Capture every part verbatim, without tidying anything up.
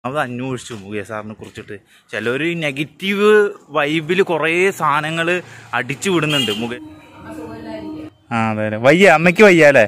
അത് അന്വേഷിച്ചു മുകേഷ് സാറിനെ കുറിച്ചിട്ട്. ചിലർ നെഗറ്റീവ് വൈബിൽ കുറേ സാധനങ്ങൾ അടിച്ചു വിടുന്നുണ്ട്. മുകേ ആ അതെ അതെ വയ്യ, അമ്മയ്ക്ക് വയ്യ അല്ലേ.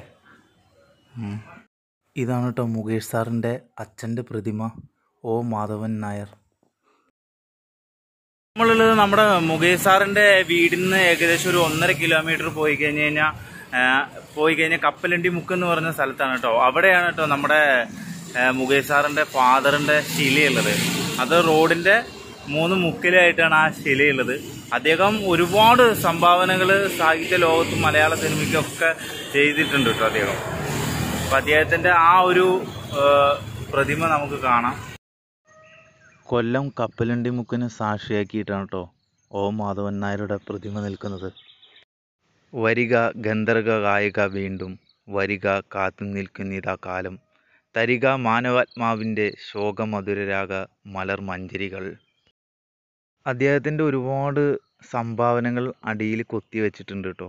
ഇതാണ് കേട്ടോ മുകേഷ് സാറിൻ്റെ അച്ഛൻ്റെ പ്രതിമ, ഓ മാധവൻ നായർ. നമ്മളുള്ളത് നമ്മുടെ മുകേഷ് സാറിൻ്റെ വീടിൽ നിന്ന് ഏകദേശം ഒരു ഒന്നര കിലോമീറ്റർ പോയി കഴിഞ്ഞ് കഴിഞ്ഞാൽ പോയി കഴിഞ്ഞാൽ കപ്പലണ്ടി മുക്ക് എന്ന് പറഞ്ഞ സ്ഥലത്താണ് കേട്ടോ. അവിടെയാണ് കേട്ടോ നമ്മുടെ മുകേഷ് സാറിൻ്റെ ഫാദറിൻ്റെ ശിലയുള്ളത്. അത് റോഡിൻ്റെ മൂന്ന് മുക്കിലായിട്ടാണ് ആ ശിലയുള്ളത്. അദ്ദേഹം ഒരുപാട് സംഭാവനകൾ സാഹിത്യ ലോകത്തും മലയാള സിനിമയ്ക്കൊക്കെ ചെയ്തിട്ടുണ്ട് കേട്ടോ അദ്ദേഹം. അപ്പം അദ്ദേഹത്തിൻ്റെ ആ ഒരു പ്രതിമ നമുക്ക് കാണാം. കൊല്ലം കപ്പലണ്ടി മുക്കിന് സാക്ഷിയാക്കിയിട്ടാണ് കേട്ടോ ഓ മാധവൻ നായരുടെ പ്രതിമ നിൽക്കുന്നത്. വരിക ഗന്ധർവ ഗായിക വീണ്ടും, വരിക കാത്തു നിൽക്കുന്നിതാ കാലം, തരിക മാനവാത്മാവിൻ്റെ ശോകമധുരരാഗ മലർ മഞ്ചരികൾ. അദ്ദേഹത്തിൻ്റെ ഒരുപാട് സംഭാവനകൾ അടിയിൽ കൊത്തി വെച്ചിട്ടുണ്ട് കേട്ടോ.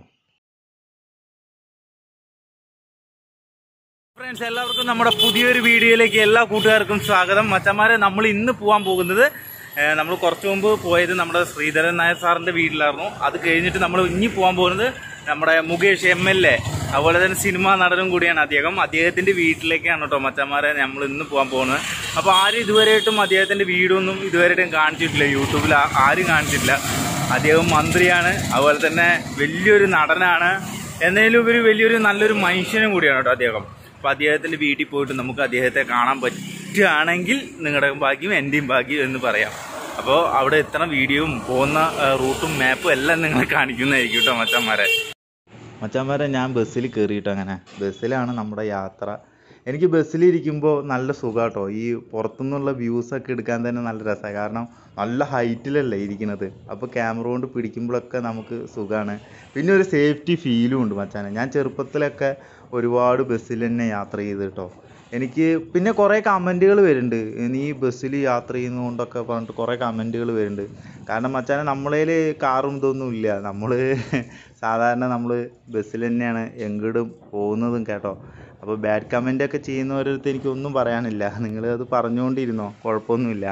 ഫ്രണ്ട്സ്, എല്ലാവർക്കും നമ്മുടെ പുതിയൊരു വീഡിയോയിലേക്ക് എല്ലാ കൂട്ടുകാർക്കും സ്വാഗതം. മച്ചന്മാരെ, നമ്മൾ ഇന്ന് പോകാൻ പോകുന്നത്, നമ്മൾ കുറച്ചു മുമ്പ് പോയത് നമ്മുടെ ശ്രീധരൻ നായർ സാറിൻ്റെ വീട്ടിലായിരുന്നു. അത് കഴിഞ്ഞിട്ട് നമ്മൾ ഇനി പോകാൻ പോകുന്നത് നമ്മുടെ മുകേഷ് എം എൽ എ, അതുപോലെ തന്നെ സിനിമാ നടനും കൂടിയാണ് അദ്ദേഹം. അദ്ദേഹത്തിൻ്റെ വീട്ടിലേക്കാണ് കേട്ടോ മച്ചന്മാരെ നമ്മൾ ഇന്ന് പോകാൻ പോകുന്നത്. അപ്പോൾ ആരും ഇതുവരെയായിട്ടും അദ്ദേഹത്തിൻ്റെ വീടൊന്നും ഇതുവരെയായിട്ടും കാണിച്ചിട്ടില്ല, യൂട്യൂബിൽ ആരും കാണിച്ചിട്ടില്ല. അദ്ദേഹം മന്ത്രിയാണ്, അതുപോലെ തന്നെ വലിയൊരു നടനാണ്, എന്നതിലും ഉപരി വലിയൊരു നല്ലൊരു മനുഷ്യനും കൂടിയാണ് കേട്ടോ അദ്ദേഹം. അപ്പോൾ അദ്ദേഹത്തിൻ്റെ വീട്ടിൽ പോയിട്ട് നമുക്ക് അദ്ദേഹത്തെ കാണാൻ പറ്റുകയാണെങ്കിൽ നിങ്ങളുടെ ഭാഗ്യം എൻ്റെയും ഭാഗ്യം എന്ന് പറയാം. അപ്പോൾ അവിടെ എത്തണ വീഡിയോയും പോകുന്ന റൂട്ടും മാപ്പും എല്ലാം നിങ്ങളെ കാണിക്കുന്നതായിരിക്കും കേട്ടോ മച്ചാന്മാരെ. മച്ചാന്മാരെ, ഞാൻ ബസ്സിൽ കയറിയിട്ട് അങ്ങനെ ബസ്സിലാണ് നമ്മുടെ യാത്ര. എനിക്ക് ബസ്സിലിരിക്കുമ്പോൾ നല്ല സുഖമാണ് കേട്ടോ. ഈ പുറത്തുനിന്നുള്ള വ്യൂസൊക്കെ എടുക്കാൻ തന്നെ നല്ല രസമാണ്. കാരണം നല്ല ഹൈറ്റിലല്ലേ ഇരിക്കുന്നത്. അപ്പോൾ ക്യാമറ കൊണ്ട് പിടിക്കുമ്പോഴൊക്കെ നമുക്ക് സുഖമാണ്. പിന്നെ ഒരു സേഫ്റ്റി ഫീലും ഉണ്ട് മച്ചാനെ. ഞാൻ ചെറുപ്പത്തിലൊക്കെ ഒരുപാട് ബസ്സിൽ തന്നെ യാത്ര ചെയ്ത് കേട്ടോ. എനിക്ക് പിന്നെ കുറേ കമൻറ്റുകൾ വരുന്നുണ്ട്, നീ ബസ്സിൽ യാത്ര ചെയ്യുന്നതുകൊണ്ടൊക്കെ പറഞ്ഞിട്ട് കുറേ കമൻറ്റുകൾ വരുന്നുണ്ട്. കാരണം മച്ചാനെ, നമ്മളതിൽ കാറും ഇതൊന്നും ഇല്ല. നമ്മൾ സാധാരണ നമ്മൾ ബസ്സിൽ തന്നെയാണ് എങ്ങോട്ടും പോകുന്നതും കേട്ടോ. അപ്പോൾ ബാഡ് കമൻ്റൊക്കെ ചെയ്യുന്നവരടുത്ത് എനിക്കൊന്നും പറയാനില്ല, നിങ്ങൾ അത് പറഞ്ഞുകൊണ്ടിരുന്നോ, കുഴപ്പമൊന്നുമില്ല.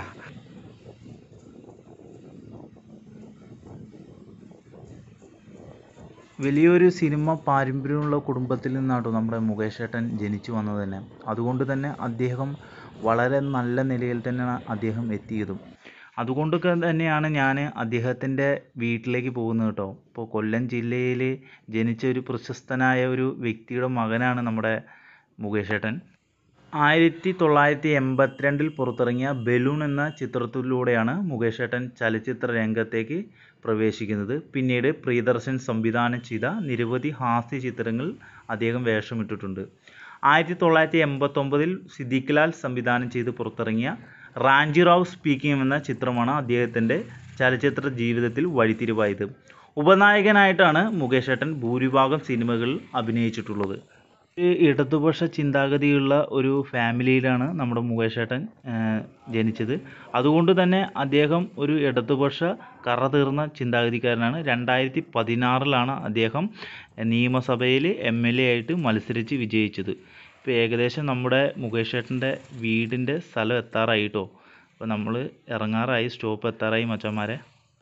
വലിയൊരു സിനിമ പാരമ്പര്യമുള്ള കുടുംബത്തിൽ നിന്നാട്ടോ നമ്മുടെ മുകേഷ് ഏട്ടൻ ജനിച്ചു വന്നത് തന്നെ. അതുകൊണ്ട് തന്നെ അദ്ദേഹം വളരെ നല്ല നിലയിൽ തന്നെയാണ് അദ്ദേഹം എത്തിയതും. അതുകൊണ്ടൊക്കെ തന്നെയാണ് ഞാൻ അദ്ദേഹത്തിൻ്റെ വീട്ടിലേക്ക് പോകുന്നത് കേട്ടോ. ഇപ്പോൾ കൊല്ലം ജില്ലയിൽ ജനിച്ച ഒരു പ്രശസ്തനായ ഒരു വ്യക്തിയുടെ മകനാണ് നമ്മുടെ മുകേഷ് ഏട്ടൻ. ആയിരത്തി തൊള്ളായിരത്തി എൺപത്തിരണ്ടിൽ പുറത്തിറങ്ങിയ ബലൂൺ എന്ന ചിത്രത്തിലൂടെയാണ് മുകേഷ് ഏട്ടൻ ചലച്ചിത്ര രംഗത്തേക്ക് പ്രവേശിക്കുന്നത്. പിന്നീട് പ്രിയദർശൻ സംവിധാനം ചെയ്ത നിരവധി ഹാസ്യ ചിത്രങ്ങൾ അദ്ദേഹം വേഷമിട്ടിട്ടുണ്ട്. ആയിരത്തി തൊള്ളായിരത്തി എൺപത്തൊമ്പതിൽ സിദ്ദിഖ് ലാൽ സംവിധാനം ചെയ്ത് പുറത്തിറങ്ങിയ റാഞ്ചി റാവു സ്പീക്കിംഗ് എന്ന ചിത്രമാണ് അദ്ദേഹത്തിൻ്റെ ചലച്ചിത്ര ജീവിതത്തിൽ വഴിത്തിരിവായത്. ഉപനായകനായിട്ടാണ് മുകേഷ് ഏട്ടൻ ഭൂരിഭാഗം സിനിമകളിൽ അഭിനയിച്ചിട്ടുള്ളത്. ഇടതുപക്ഷ ചിന്താഗതിയുള്ള ഒരു ഫാമിലിയിലാണ് നമ്മുടെ മുകേഷ് ഏട്ടൻ ജനിച്ചത്. അതുകൊണ്ട് തന്നെ അദ്ദേഹം ഒരു ഇടതുപക്ഷ കറ തീർന്ന ചിന്താഗതിക്കാരനാണ്. രണ്ടായിരത്തി പതിനാറിലാണ് അദ്ദേഹം നിയമസഭയിൽ എം എൽ എ ആയിട്ട് മത്സരിച്ച് വിജയിച്ചത്. ഇപ്പോൾ ഏകദേശം നമ്മുടെ മുകേഷ് ഏട്ടൻ്റെ വീടിൻ്റെ സ്ഥലം എത്താറായി കേട്ടോ. അപ്പോൾ നമ്മൾ ഇറങ്ങാറായി, സ്റ്റോപ്പ് എത്താറായി മച്ചന്മാരെ.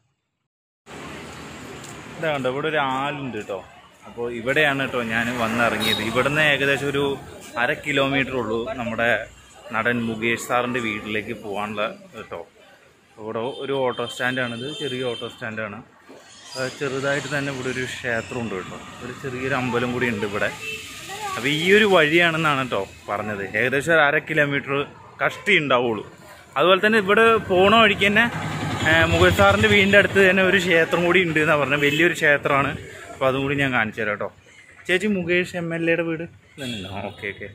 ഇതാ കണ്ടോ, ഇവിടെ ഒരു ആളുണ്ട് കേട്ടോ. അപ്പോൾ ഇവിടെയാണ് കേട്ടോ ഞാൻ വന്നിറങ്ങിയത്. ഇവിടുന്ന് ഏകദേശം ഒരു അര കിലോമീറ്റർ ഉള്ളൂ നമ്മുടെ നടൻ മുകേഷ് സാറിൻ്റെ വീട്ടിലേക്ക് പോകാനുള്ള കേട്ടോ. ഇവിടെ ഒരു ഓട്ടോ സ്റ്റാൻഡാണിത്, ചെറിയ ഓട്ടോ സ്റ്റാൻഡാണ്. ചെറുതായിട്ട് തന്നെ ഇവിടെ ഒരു ക്ഷേത്രമുണ്ട് കേട്ടോ, ഒരു ചെറിയൊരു അമ്പലം കൂടി ഉണ്ട് ഇവിടെ. അപ്പോൾ ഈ ഒരു വഴിയാണെന്നാണ് കേട്ടോ പറഞ്ഞത്. ഏകദേശം ഒരു അര കിലോമീറ്റർ കഷ്ടി ഉണ്ടാവുള്ളൂ. അതുപോലെ തന്നെ ഇവിടെ പോണ വഴിക്ക് തന്നെ മുകേഷ് സാറിൻ്റെ വീടിൻ്റെ അടുത്ത് തന്നെ ഒരു ക്ഷേത്രം കൂടി ഉണ്ട് എന്നാണ് പറഞ്ഞത്. വലിയൊരു ക്ഷേത്രമാണ്. അപ്പോൾ അതും കൂടി ഞാൻ കാണിച്ചു തരാം കേട്ടോ. ചേച്ചി, മുകേഷ് എം എൽ എയുടെ വീട് തന്നെയല്ലോ? Okay okay.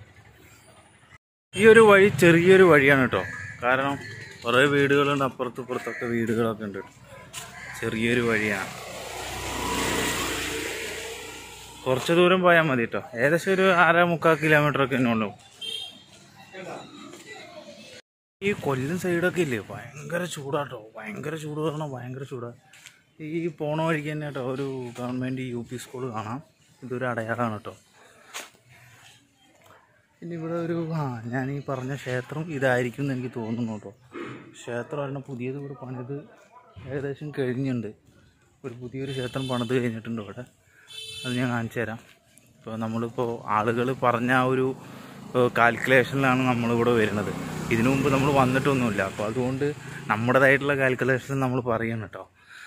ഈ ഒരു വഴി ചെറിയൊരു വഴിയാണ് കേട്ടോ. കാരണം കുറേ വീടുകളുണ്ട്, അപ്പുറത്തും ഇപ്പുറത്തൊക്കെ വീടുകളൊക്കെ ഉണ്ട്. ചെറിയൊരു വഴിയാണ്, കുറച്ച് ദൂരം പോയാൽ മതി കേട്ടോ. ഏകദേശം ഒരു അര മുക്കാൽ കിലോമീറ്റർ ഒക്കെ തന്നെ ഉള്ളൂ. ഈ കൊല്ലം സൈഡൊക്കെ ഇല്ലേ, ഭയങ്കര ചൂടാട്ടോ. ഭയങ്കര ചൂട് പറഞ്ഞാൽ ഭയങ്കര ചൂടാണ്. ഈ പോണ വഴിക്ക് തന്നെ കേട്ടോ ഒരു ഗവൺമെൻറ് യു പി സ്കൂൾ കാണാം. ഇതൊരു അടയാളമാണ് കേട്ടോ. പിന്നെ ഇവിടെ ഒരു ആ ഞാൻ ഈ പറഞ്ഞ ക്ഷേത്രം ഇതായിരിക്കും എന്ന് എനിക്ക് തോന്നുന്നു കേട്ടോ. ക്ഷേത്രം ഒരെണ്ണം പുതിയത് ഇവിടെ പണിത് ഏകദേശം കഴിഞ്ഞിട്ടുണ്ട്. ഒരു പുതിയൊരു ക്ഷേത്രം പണിത് കഴിഞ്ഞിട്ടുണ്ട് ഇവിടെ. അത് ഞാൻ കാണിച്ചു തരാം. ഇപ്പോൾ നമ്മളിപ്പോൾ ആളുകൾ പറഞ്ഞ ആ ഒരു കാൽക്കുലേഷനിലാണ് നമ്മളിവിടെ വരുന്നത്. ഇതിനു മുമ്പ് നമ്മൾ വന്നിട്ടൊന്നുമില്ല. അപ്പോൾ അതുകൊണ്ട് നമ്മുടേതായിട്ടുള്ള കാൽക്കുലേഷൻ നമ്മൾ പറയണം കേട്ടോ.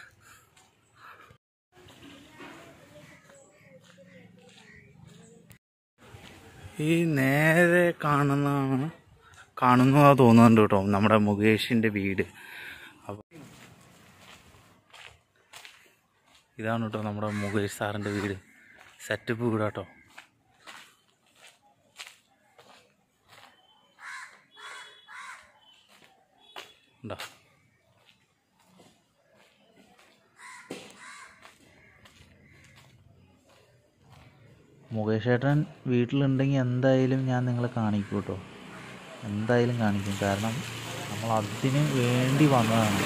ഈ നേരെ കാണുന്നതാണ് കാണുന്നതാണ് തോന്നുന്നുണ്ട് കേട്ടോ നമ്മുടെ മുകേഷിൻ്റെ വീട്. അപ്പോൾ ഇതാണ് കേട്ടോ നമ്മുടെ മുകേഷ് സാറിൻ്റെ വീട്. സെറ്റപ്പ് വീടാട്ടോ. ഉണ്ടോ? മുകേഷ് ഏട്ടൻ വീട്ടിലുണ്ടെങ്കിൽ എന്തായാലും ഞാൻ നിങ്ങളെ കാണിക്കും കേട്ടോ. എന്തായാലും കാണിക്കും. കാരണം നമ്മൾ അതിന് വേണ്ടി വന്നതാണ്.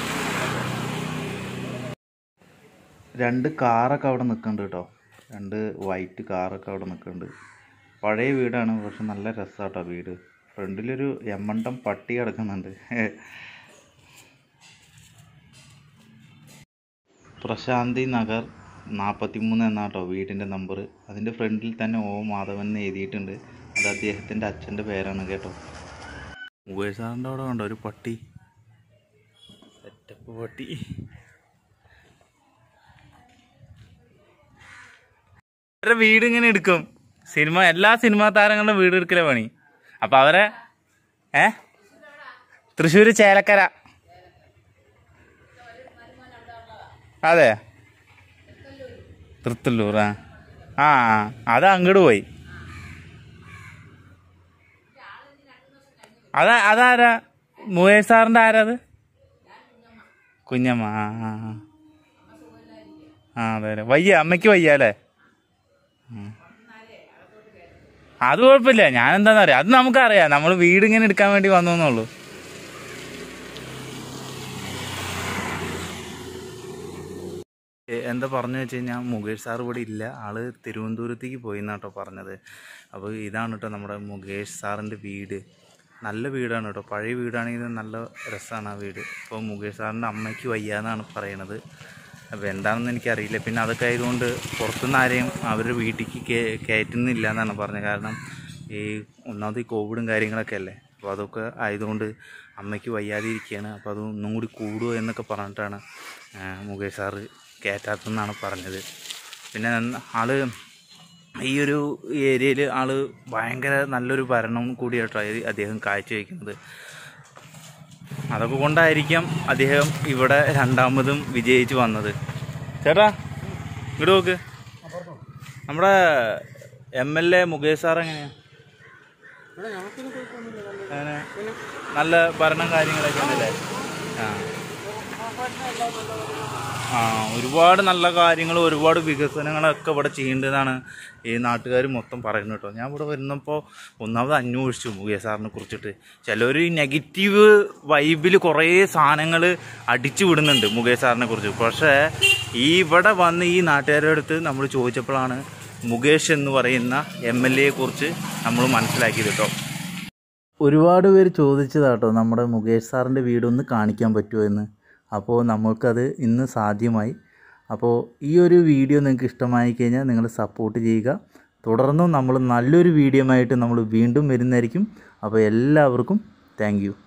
രണ്ട് കാറൊക്കെ അവിടെ നിൽക്കുന്നുണ്ട് കേട്ടോ. രണ്ട് വൈറ്റ് കാറൊക്കെ അവിടെ നിൽക്കുന്നുണ്ട്. പഴയ വീടാണ്, പക്ഷെ നല്ല രസമാട്ടോ വീട്. ഫ്രണ്ടിലൊരു എമ്മണ്ടം പട്ടി കിടക്കുന്നുണ്ട്. പ്രശാന്തി നഗർ നാൽപ്പത്തി മൂന്ന് എന്നാട്ടോ വീടിൻ്റെ നമ്പർ. അതിൻ്റെ ഫ്രണ്ടിൽ തന്നെ ഓ മാധവൻ എന്ന് എഴുതിയിട്ടുണ്ട്. അത് അദ്ദേഹത്തിൻ്റെ അച്ഛൻ്റെ പേരാണ് കേട്ടോ. മുകേഷ് സാറിൻ്റെ അവിടെ കണ്ടോ ഒരു പട്ടി, സെറ്റപ്പ് പട്ടി. അവരുടെ വീട് ഇങ്ങനെ എടുക്കും. സിനിമ എല്ലാ സിനിമാ താരങ്ങളുടെ വീട് എടുക്കലേ പണി. അപ്പം അവരെ ഏ തൃശ്ശൂർ ചേലക്കര. അതെ, തൃത്തല്ലൂർ. ആ ആ അത് അങ്ങോട്ട് പോയി. അതാ അതാരാ മുകേഷ് സാറിൻ്റെ ആരാ അത്? കുഞ്ഞമ്മ. ആ ആ ആ അതെ അല്ലേ. വയ്യ, അമ്മയ്ക്ക് വയ്യ അല്ലേ? അത് കുഴപ്പമില്ല. ഞാൻ എന്താണെന്ന് അറിയാം, അത് നമുക്കറിയാം. നമ്മൾ വീട് ഇങ്ങനെ എടുക്കാൻ വേണ്ടി വന്നോന്നുള്ളൂ. എന്താ പറഞ്ഞു വെച്ച് കഴിഞ്ഞാൽ മുകേഷ് സാർ ഇവിടെ ഇല്ല. ആള് തിരുവനന്തപുരത്തേക്ക് പോയി എന്നാട്ടോ പറഞ്ഞത്. അപ്പോൾ ഇതാണ് കേട്ടോ നമ്മുടെ മുകേഷ് സാറിൻ്റെ വീട്. നല്ല വീടാണ് കേട്ടോ. പഴയ വീടാണെങ്കിൽ നല്ല രസമാണ് ആ വീട്. അപ്പോൾ മുകേഷ് സാറിൻ്റെ അമ്മയ്ക്ക് വയ്യാന്നാണ് പറയണത്. അപ്പോൾ എന്താണെന്ന് എനിക്കറിയില്ല. പിന്നെ അതൊക്കെ ആയതുകൊണ്ട് പുറത്തുനിന്ന് ആരെയും അവരുടെ വീട്ടിലേക്ക് കേ കയറ്റുന്നില്ല എന്നാണ് പറഞ്ഞത്. കാരണം ഈ ഒന്നാമത് ഈ കോവിഡും കാര്യങ്ങളൊക്കെ അല്ലേ. അപ്പോൾ അതൊക്കെ ആയതുകൊണ്ട് അമ്മയ്ക്ക് വയ്യാതെ ഇരിക്കുകയാണ്. അപ്പോൾ അത് ഒന്നും കൂടി കൂടുമോ എന്നൊക്കെ പറഞ്ഞിട്ടാണ് മുകേഷ് സാറ് കയറ്റാത്തെന്നാണ് പറഞ്ഞത്. പിന്നെ ആള് ഈ ഒരു ഏരിയയിൽ ആള് ഭയങ്കര നല്ലൊരു ഭരണം കൂടിയായിട്ടാണ് അദ്ദേഹം കാഴ്ചവെക്കുന്നത്. അതൊക്കെ കൊണ്ടായിരിക്കാം അദ്ദേഹം ഇവിടെ രണ്ടാമതും വിജയിച്ച് വന്നത്. ചേട്ടാ ഇങ്ങോട്ട് നോക്ക്. നമ്മുടെ M L A Mukesh sir എങ്ങനെയാ? അങ്ങനെ നല്ല ഭരണം കാര്യങ്ങളൊക്കെ ഉണ്ടല്ലേ? ആ ആ ഒരുപാട് നല്ല കാര്യങ്ങളും ഒരുപാട് വികസനങ്ങളൊക്കെ ഇവിടെ ചെയ്യേണ്ടതാണ് ഈ നാട്ടുകാർ മൊത്തം പറയുന്നത് കേട്ടോ. ഞാൻ ഇവിടെ വരുന്നപ്പോൾ ഒന്നാമത് അന്വേഷിച്ചു മുകേഷ് സാറിനെ കുറിച്ചിട്ട്. ചിലർ നെഗറ്റീവ് വൈബിൽ കുറേ സാധനങ്ങൾ അടിച്ചു വിടുന്നുണ്ട് മുകേഷ് സാറിനെ കുറിച്ച്. പക്ഷേ ഈ ഇവിടെ വന്ന് ഈ നാട്ടുകാരുടെ അടുത്ത് നമ്മൾ ചോദിച്ചപ്പോഴാണ് മുകേഷ് എന്ന് പറയുന്ന എം എൽ എയെ കുറിച്ച് നമ്മൾ മനസ്സിലാക്കിയത് കേട്ടോ. ഒരുപാട് പേര് ചോദിച്ചതാട്ടോ നമ്മുടെ മുകേഷ് സാറിൻ്റെ വീടൊന്ന് കാണിക്കാൻ പറ്റുമോ എന്ന്. അപ്പോൾ നമ്മൾക്കത് ഇന്ന് സാധ്യമായി. അപ്പോൾ ഈ ഒരു വീഡിയോ നിങ്ങൾക്ക് ഇഷ്ടമായി കഴിഞ്ഞാൽ നിങ്ങൾ സപ്പോർട്ട് ചെയ്യുക. തുടർന്നും നമ്മൾ നല്ലൊരു വീഡിയോ ആയിട്ട് നമ്മൾ വീണ്ടും വരുന്നതായിരിക്കും. അപ്പോൾ എല്ലാവർക്കും താങ്ക് യു.